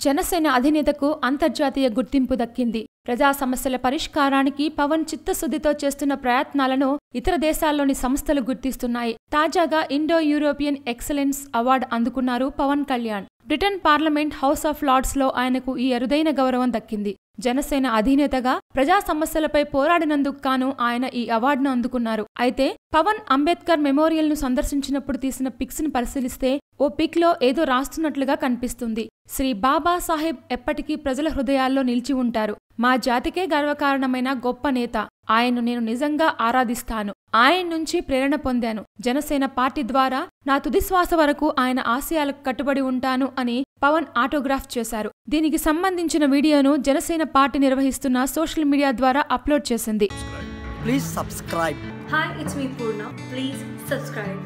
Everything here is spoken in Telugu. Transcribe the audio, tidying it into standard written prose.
జనసేన అధినేతకు అంతర్జాతీయ గుర్తింపు దక్కింది. ప్రజా సమస్యల పరిష్కారానికి పవన్ చిత్తశుద్ధితో చేస్తున్న ప్రయత్నాలను ఇతర దేశాల్లోని సంస్థలు గుర్తిస్తున్నాయి. తాజాగా ఇండో యూరోపియన్ ఎక్సలెన్స్ అవార్డు అందుకున్నారు Pawan Kalyan. Britain parliament house of Lords లో ఆయనకు ఈ అరుదైన గౌరవం దక్కింది. జనసేన అధినేతగా ప్రజా సమస్యలపై పోరాడినందుకు గాను ఆయన ఈ అవార్డును అందుకున్నారు. అయితే పవన్ అంబేద్కర్ మెమోరియల్ ను సందర్శించినప్పుడు తీసిన పిక్స్ ను పరిశీలిస్తే ఓ పిక్ లో ఏదో రాస్తున్నట్లుగా కనిపిస్తుంది. శ్రీ బాబాసాహెబ్ ఎప్పటికీ ప్రజల హృదయాల్లో నిలిచి ఉంటారు. మా జాతికే గర్వకారణమైన గొప్ప నేత. ఆయన్ను నేను నిజంగా ఆరాధిస్తాను. ఆయన నుంచి ప్రేరణ పొందాను. జనసేన పార్టీ ద్వారా నా తుదిశ్వాస వరకు ఆయన ఆశయాలకు కట్టుబడి ఉంటాను అని పవన్ ఆటోగ్రాఫ్ చేశారు. దీనికి సంబంధించిన వీడియోను జనసేన పార్టీ నిర్వహిస్తున్న సోషల్ మీడియా ద్వారా అప్లోడ్ చేసింది. Please subscribe. Hi, it's me Purna. Please subscribe.